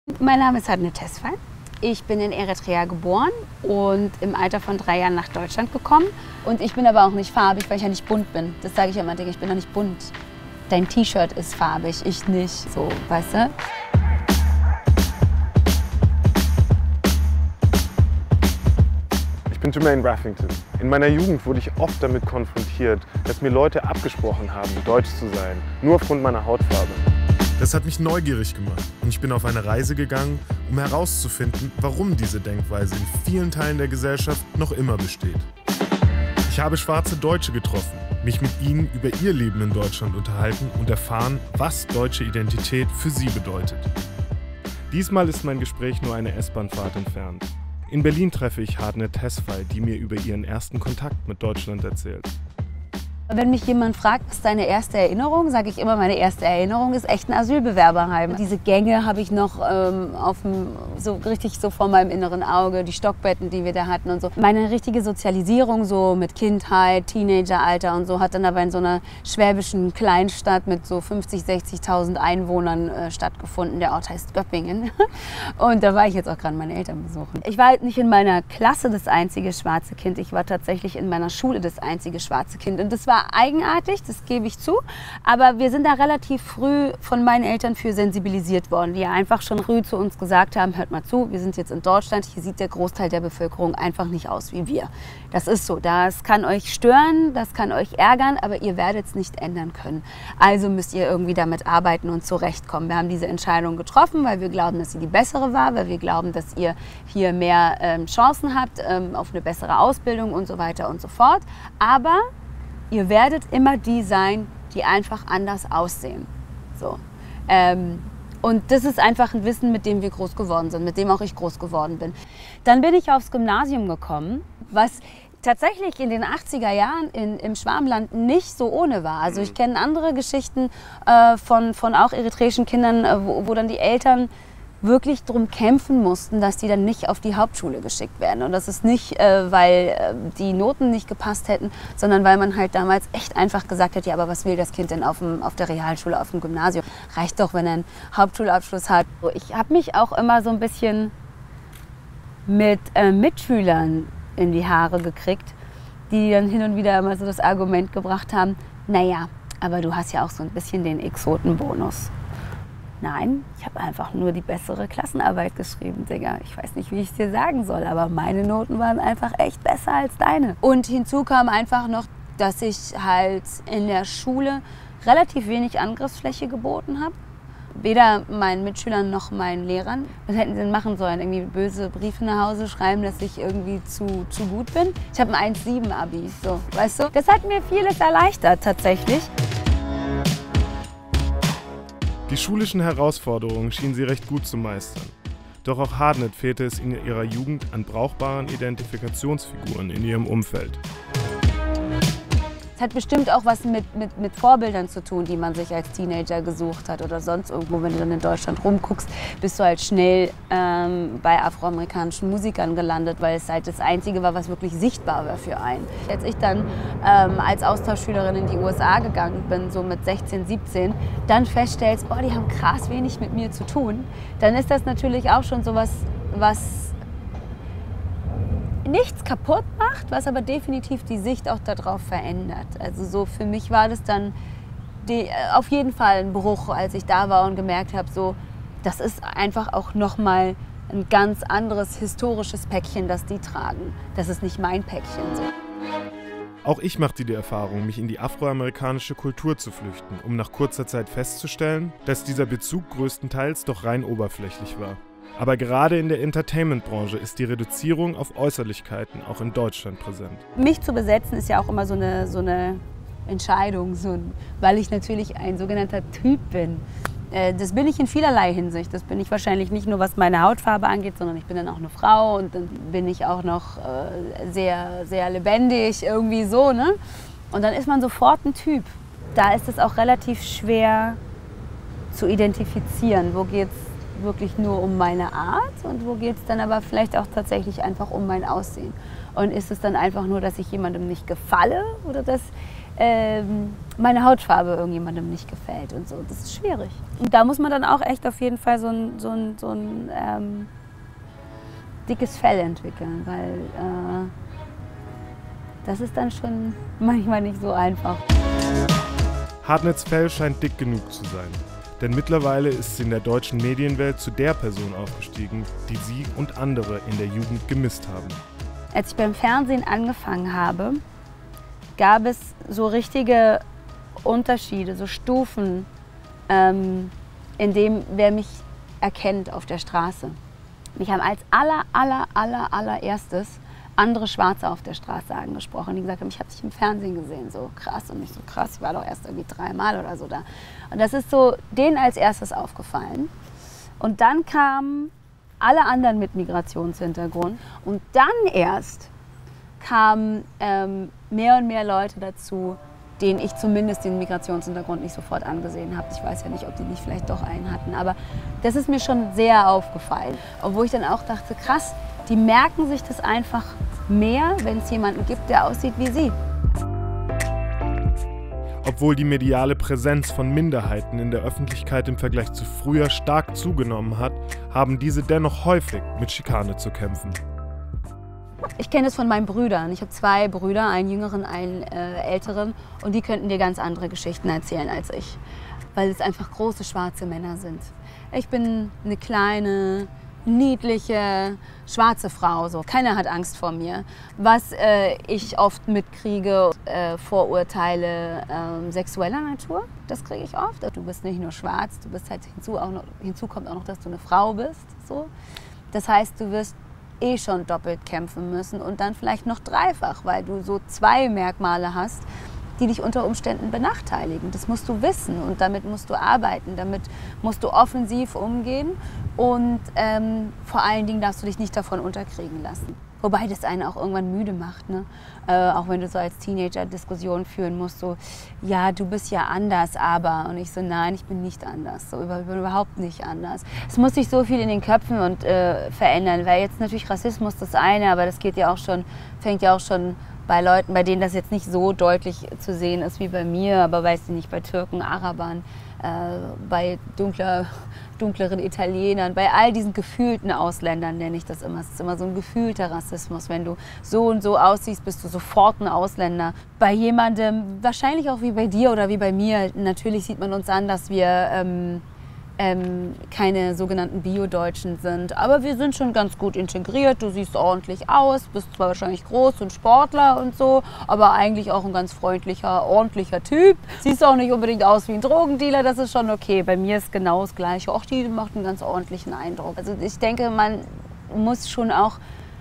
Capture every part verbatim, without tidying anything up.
Mein Name ist Hadne Tesfaye. Ich bin in Eritrea geboren und im Alter von drei Jahren nach Deutschland gekommen. Und ich bin aber auch nicht farbig, weil ich ja nicht bunt bin. Das sage ich immer, ich bin ja nicht bunt. Dein T-Shirt ist farbig, ich nicht. So, weißt du? Ich bin Jermaine Raffington. In meiner Jugend wurde ich oft damit konfrontiert, dass mir Leute abgesprochen haben, deutsch zu sein, nur aufgrund meiner Hautfarbe. Das hat mich neugierig gemacht und ich bin auf eine Reise gegangen, um herauszufinden, warum diese Denkweise in vielen Teilen der Gesellschaft noch immer besteht. Ich habe schwarze Deutsche getroffen, mich mit ihnen über ihr Leben in Deutschland unterhalten und erfahren, was deutsche Identität für sie bedeutet. Diesmal ist mein Gespräch nur eine S-Bahn-Fahrt entfernt. In Berlin treffe ich Hadne Tesfaye, die mir über ihren ersten Kontakt mit Deutschland erzählt. Wenn mich jemand fragt, was ist deine erste Erinnerung, sage ich immer, meine erste Erinnerung ist echt ein Asylbewerberheim. Diese Gänge habe ich noch ähm, auf dem, so richtig so vor meinem inneren Auge, die Stockbetten, die wir da hatten und so. Meine richtige Sozialisierung so mit Kindheit, Teenageralter und so hat dann aber in so einer schwäbischen Kleinstadt mit so fünfzigtausend, sechzigtausend Einwohnern äh, stattgefunden. Der Ort heißt Göppingen. Und da war ich jetzt auch gerade meine Eltern besuchen. Ich war halt nicht in meiner Klasse das einzige schwarze Kind, ich war tatsächlich in meiner Schule das einzige schwarze Kind. Und das war eigenartig, das gebe ich zu, aber wir sind da relativ früh von meinen Eltern für sensibilisiert worden, die ja einfach schon früh zu uns gesagt haben, hört mal zu, wir sind jetzt in Deutschland, hier sieht der Großteil der Bevölkerung einfach nicht aus wie wir. Das ist so, das kann euch stören, das kann euch ärgern, aber ihr werdet es nicht ändern können. Also müsst ihr irgendwie damit arbeiten und zurechtkommen. Wir haben diese Entscheidung getroffen, weil wir glauben, dass sie die bessere war, weil wir glauben, dass ihr hier mehr ähm, Chancen habt ähm, auf eine bessere Ausbildung und so weiter und so fort. Aber ihr werdet immer die sein, die einfach anders aussehen. So. Ähm, und das ist einfach ein Wissen, mit dem wir groß geworden sind, mit dem auch ich groß geworden bin. Dann bin ich aufs Gymnasium gekommen, was tatsächlich in den achtziger Jahren in, im Schwarmland nicht so ohne war. Also ich kenne andere Geschichten äh, von, von auch eritreischen Kindern, äh, wo, wo dann die Eltern wirklich darum kämpfen mussten, dass die dann nicht auf die Hauptschule geschickt werden. Und das ist nicht, äh, weil äh, die Noten nicht gepasst hätten, sondern weil man halt damals echt einfach gesagt hat, ja, aber was will das Kind denn auf, dem, auf der Realschule, auf dem Gymnasium? Reicht doch, wenn er einen Hauptschulabschluss hat. Ich habe mich auch immer so ein bisschen mit äh, Mitschülern in die Haare gekriegt, die dann hin und wieder immer so das Argument gebracht haben, naja, aber du hast ja auch so ein bisschen den Exotenbonus. Nein, ich habe einfach nur die bessere Klassenarbeit geschrieben, Digga. Ich weiß nicht, wie ich es dir sagen soll, aber meine Noten waren einfach echt besser als deine. Und hinzu kam einfach noch, dass ich halt in der Schule relativ wenig Angriffsfläche geboten habe. Weder meinen Mitschülern noch meinen Lehrern. Was hätten sie denn machen sollen? Irgendwie böse Briefe nach Hause schreiben, dass ich irgendwie zu, zu gut bin? Ich habe ein eins Komma sieben Abi, so, weißt du? Das hat mir vieles erleichtert, tatsächlich. Die schulischen Herausforderungen schienen sie recht gut zu meistern. Doch auch Hadne fehlte es in ihrer Jugend an brauchbaren Identifikationsfiguren in ihrem Umfeld. Es hat bestimmt auch was mit, mit, mit Vorbildern zu tun, die man sich als Teenager gesucht hat oder sonst irgendwo. Wenn du dann in Deutschland rumguckst, bist du halt schnell ähm, bei afroamerikanischen Musikern gelandet, weil es halt das Einzige war, was wirklich sichtbar war für einen. Als ich dann ähm, als Austauschschülerin in die U S A gegangen bin, so mit sechzehn, siebzehn, dann feststellst, boah, die haben krass wenig mit mir zu tun, dann ist das natürlich auch schon sowas, was nichts kaputt macht, was aber definitiv die Sicht auch darauf verändert. Also so für mich war das dann die, auf jeden Fall ein Bruch, als ich da war und gemerkt habe, so, das ist einfach auch nochmal ein ganz anderes historisches Päckchen, das die tragen. Das ist nicht mein Päckchen. So. Auch ich machte die Erfahrung, mich in die afroamerikanische Kultur zu flüchten, um nach kurzer Zeit festzustellen, dass dieser Bezug größtenteils doch rein oberflächlich war. Aber gerade in der Entertainment-Branche ist die Reduzierung auf Äußerlichkeiten auch in Deutschland präsent. Mich zu besetzen ist ja auch immer so eine, so eine Entscheidung, so, weil ich natürlich ein sogenannter Typ bin. Äh, das bin ich in vielerlei Hinsicht. Das bin ich wahrscheinlich nicht nur, was meine Hautfarbe angeht, sondern ich bin dann auch eine Frau und dann bin ich auch noch äh, sehr, sehr lebendig, irgendwie so, ne? Und dann ist man sofort ein Typ. Da ist es auch relativ schwer zu identifizieren, wo geht's wirklich nur um meine Art und wo geht es dann aber vielleicht auch tatsächlich einfach um mein Aussehen. Und ist es dann einfach nur, dass ich jemandem nicht gefalle oder dass ähm, meine Hautfarbe irgendjemandem nicht gefällt und so. Das ist schwierig. Und da muss man dann auch echt auf jeden Fall so ein, so ein, so ein ähm, dickes Fell entwickeln, weil äh, das ist dann schon manchmal nicht so einfach. Hartnets Fell scheint dick genug zu sein. Denn mittlerweile ist sie in der deutschen Medienwelt zu der Person aufgestiegen, die sie und andere in der Jugend gemisst haben. Als ich beim Fernsehen angefangen habe, gab es so richtige Unterschiede, so Stufen, ähm, in dem wer mich erkennt auf der Straße. Mich haben als aller, aller, aller, allererstes andere Schwarze auf der Straße angesprochen, die gesagt haben, ich habe dich im Fernsehen gesehen, so krass. Und ich so krass, ich war doch erst irgendwie dreimal oder so da. Und das ist so denen als erstes aufgefallen. Und dann kamen alle anderen mit Migrationshintergrund. Und dann erst kamen ähm, mehr und mehr Leute dazu, denen ich zumindest den Migrationshintergrund nicht sofort angesehen habe. Ich weiß ja nicht, ob die nicht vielleicht doch einen hatten, aber das ist mir schon sehr aufgefallen. Obwohl ich dann auch dachte, krass, die merken sich das einfach mehr, wenn es jemanden gibt, der aussieht wie sie. Obwohl die mediale Präsenz von Minderheiten in der Öffentlichkeit im Vergleich zu früher stark zugenommen hat, haben diese dennoch häufig mit Schikane zu kämpfen. Ich kenne es von meinen Brüdern. Ich habe zwei Brüder, einen jüngeren, einen äh, älteren. Und die könnten dir ganz andere Geschichten erzählen als ich. Weil es einfach große schwarze Männer sind. Ich bin eine kleine, niedliche, schwarze Frau. So. Keiner hat Angst vor mir. Was äh, ich oft mitkriege, äh, Vorurteile äh, sexueller Natur, das kriege ich oft. Du bist nicht nur schwarz, du bist halt hinzu, auch noch, hinzu kommt auch noch, dass du eine Frau bist. So. Das heißt, du wirst eh schon doppelt kämpfen müssen und dann vielleicht noch dreifach, weil du so zwei Merkmale hast, die dich unter Umständen benachteiligen. Das musst du wissen und damit musst du arbeiten, damit musst du offensiv umgehen und ähm, vor allen Dingen darfst du dich nicht davon unterkriegen lassen. Wobei das einen auch irgendwann müde macht, ne? Äh, auch wenn du so als Teenager Diskussionen führen musst, so, ja, du bist ja anders, aber. Und ich so, nein, ich bin nicht anders, so, ich bin überhaupt nicht anders. Es muss sich so viel in den Köpfen und, äh, verändern, weil jetzt natürlich Rassismus das eine, aber das geht ja auch schon, fängt ja auch schon bei Leuten, bei denen das jetzt nicht so deutlich zu sehen ist wie bei mir, aber weiß ich nicht, bei Türken, Arabern, äh, bei dunkler, dunkleren Italienern, bei all diesen gefühlten Ausländern nenne ich das immer. Es ist immer so ein gefühlter Rassismus. Wenn du so und so aussiehst, bist du sofort ein Ausländer. Bei jemandem, wahrscheinlich auch wie bei dir oder wie bei mir, natürlich sieht man uns an, dass wir ähm, Ähm, keine sogenannten Bio-Deutschen sind. Aber wir sind schon ganz gut integriert. Du siehst ordentlich aus, bist zwar wahrscheinlich groß und Sportler und so, aber eigentlich auch ein ganz freundlicher, ordentlicher Typ. Siehst auch nicht unbedingt aus wie ein Drogendealer, das ist schon okay. Bei mir ist genau das Gleiche. Auch die macht einen ganz ordentlichen Eindruck. Also ich denke, man muss schon auch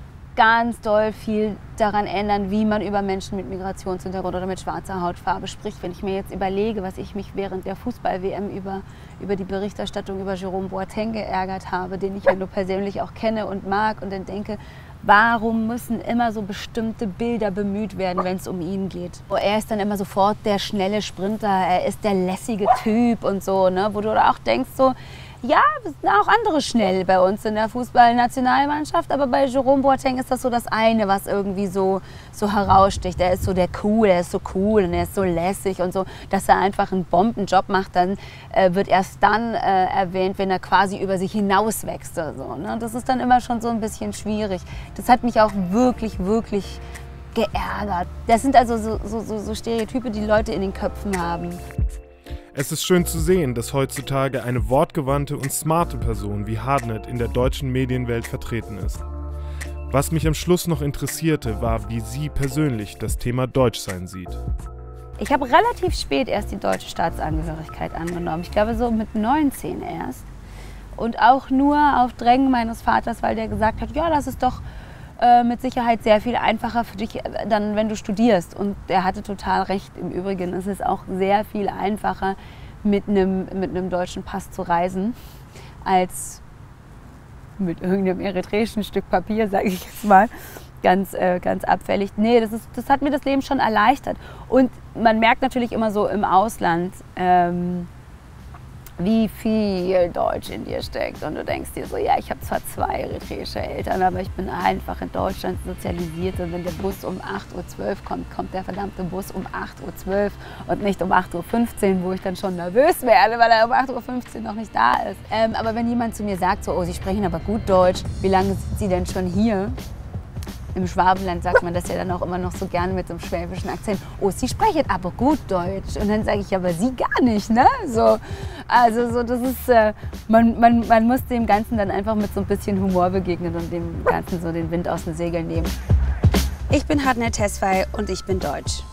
ganz doll viel daran ändern, wie man über Menschen mit Migrationshintergrund oder mit schwarzer Hautfarbe spricht. Wenn ich mir jetzt überlege, was ich mich während der Fußball-W M über, über die Berichterstattung über Jerome Boateng geärgert habe, den ich ja nur persönlich auch kenne und mag und dann denke, warum müssen immer so bestimmte Bilder bemüht werden, wenn es um ihn geht? Er ist dann immer sofort der schnelle Sprinter, er ist der lässige Typ und so, ne? Wo du auch denkst so, ja, es sind auch andere schnell bei uns in der Fußballnationalmannschaft, aber bei Jerome Boateng ist das so das eine, was irgendwie so, so heraussticht. Er ist so der cool, er ist so cool und er ist so lässig und so, dass er einfach einen Bombenjob macht, dann äh, wird erst dann äh, erwähnt, wenn er quasi über sich hinauswächst oder so, ne? Das ist dann immer schon so ein bisschen schwierig. Das hat mich auch wirklich, wirklich geärgert. Das sind also so, so, so Stereotype, die Leute in den Köpfen haben. Es ist schön zu sehen, dass heutzutage eine wortgewandte und smarte Person wie Hartnet in der deutschen Medienwelt vertreten ist. Was mich am Schluss noch interessierte, war, wie sie persönlich das Thema Deutschsein sieht. Ich habe relativ spät erst die deutsche Staatsangehörigkeit angenommen. Ich glaube so mit neunzehn erst. Und auch nur auf Drängen meines Vaters, weil der gesagt hat, ja, das ist doch äh, mit Sicherheit sehr viel einfacher für dich, dann, wenn du studierst. Und er hatte total recht. Im Übrigen ist es auch sehr viel einfacher, mit einem, mit einem deutschen Pass zu reisen, als mit irgendeinem eritreischen Stück Papier, sage ich jetzt mal. Ganz, äh, ganz abfällig. Nee, das, ist, das hat mir das Leben schon erleichtert. Und man merkt natürlich immer so im Ausland, ähm, wie viel Deutsch in dir steckt. Und du denkst dir so, ja, ich habe zwar zwei eritreische Eltern, aber ich bin einfach in Deutschland sozialisiert. Und wenn der Bus um acht Uhr zwölf kommt, kommt der verdammte Bus um acht Uhr zwölf und nicht um acht Uhr fünfzehn, wo ich dann schon nervös werde, weil er um acht Uhr fünfzehn noch nicht da ist. Ähm, aber wenn jemand zu mir sagt, so, oh, Sie sprechen aber gut Deutsch, wie lange sind Sie denn schon hier? Im Schwabenland sagt man das ja dann auch immer noch so gerne mit so einem schwäbischen Akzent. Oh, Sie sprechen aber gut Deutsch. Und dann sage ich, aber Sie gar nicht, ne? So, also so, das ist, äh, man, man, man muss dem Ganzen dann einfach mit so ein bisschen Humor begegnen und dem Ganzen so den Wind aus den Segeln nehmen. Ich bin Hadne Tesfaye und ich bin deutsch.